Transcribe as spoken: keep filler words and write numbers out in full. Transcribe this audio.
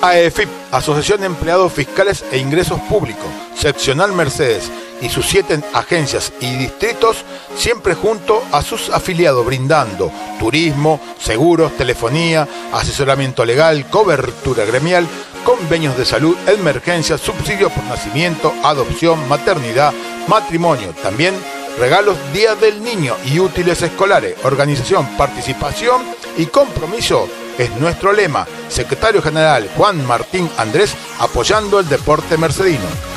A E F I P, Asociación de Empleados Fiscales e Ingresos Públicos, Seccional Mercedes y sus siete agencias y distritos, siempre junto a sus afiliados, brindando turismo, seguros, telefonía, asesoramiento legal, cobertura gremial, convenios de salud, emergencia, subsidio por nacimiento, adopción, maternidad, matrimonio, también regalos Día del Niño y útiles escolares. Organización, participación y compromiso es nuestro lema. Secretario General Juan Martín Andrés, apoyando el deporte mercedino.